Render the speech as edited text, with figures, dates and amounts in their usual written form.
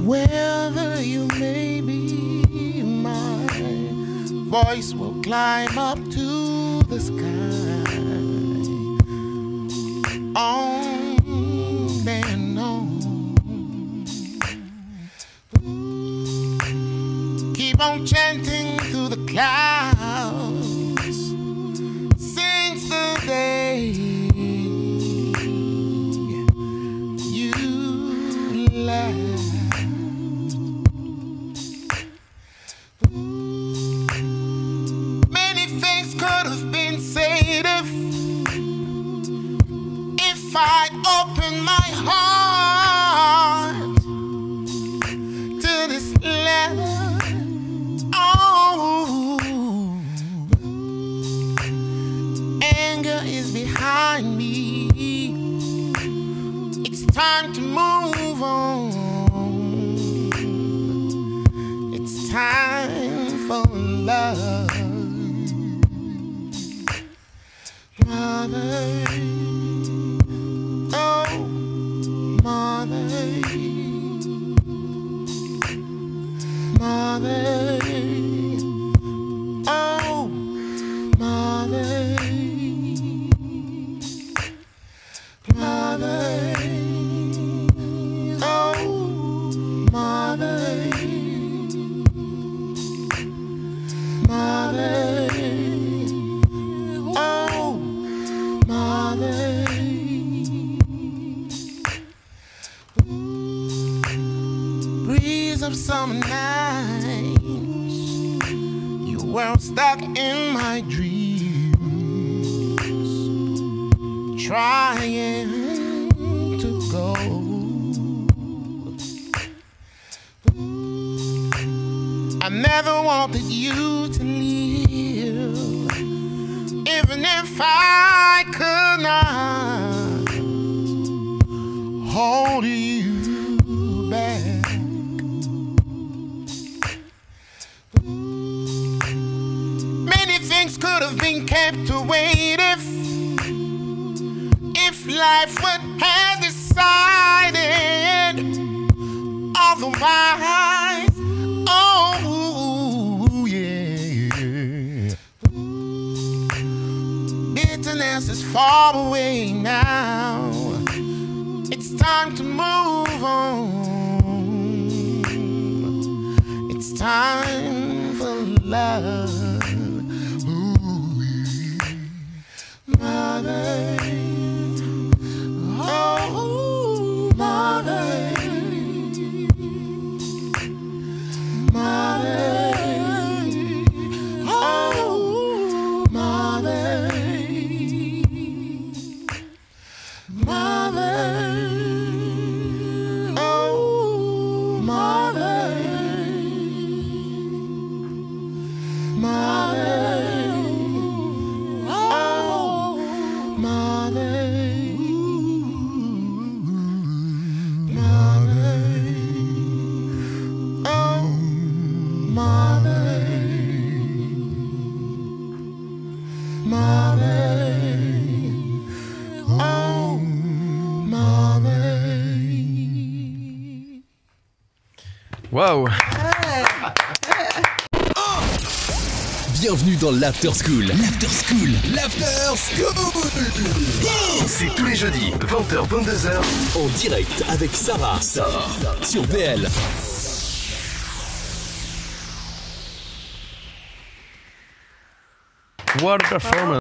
Wherever you may be, my voice will climb up to the sky. On and on. Keep on chanting through the clouds since the day you left. Many things could have been said if I'd opened my heart to this letter. Oh, anger is behind me. It's time to move on. It's time for love. Mother, oh, mother, mother, oh, mother, mother, oh, mother, mother, oh, mother. Breeze of summer nights, you were stuck in my dreams, trying to go. I never wanted you to leave, even if I could not hold you back. Many things could have been kept away if life would have decided otherwise. Oh, yeah. Bitterness is far away now. It's time to move on. It's time for love. Ooh, yeah. Mother, oh, mother, mother, oh, mother, mother, oh, mother, mother, oh, mother, mother, oh, mother, mother, oh, mother. Waouh! Bienvenue dans l'After School. L'After School. L'After School. C'est tous les jeudis, 20h, 22h. En direct avec Sarah. Sur VL. What a performance!